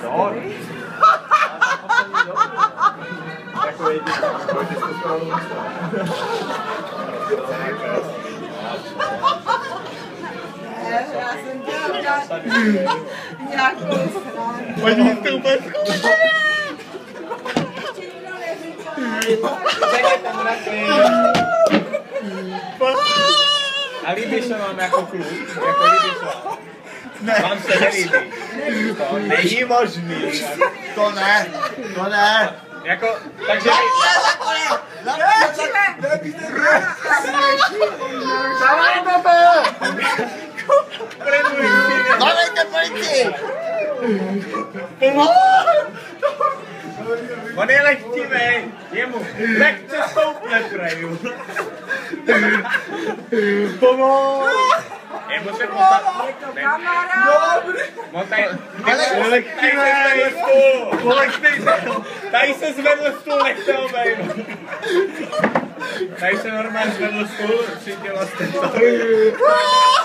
No. Jako jediný. Já jsem chtěla nějakou stranu. Pojď to úplně zkusit. Čekaj tam na a líbíš se vám jako kluk? Jako líbíš se vám? Ne. Vám se nelíbí. To není možný. To ne. To ne. Jako, takže... Zavajte to! Zavajte policii! On je lehtivej, jemu lehce stoupne preju. Pomoc! Jemu se postaví. Ale lehtivej! Tady se zvedl stůl, nechte ho bejvat. Tady se normálně zvedl stůl, přitěla jste to.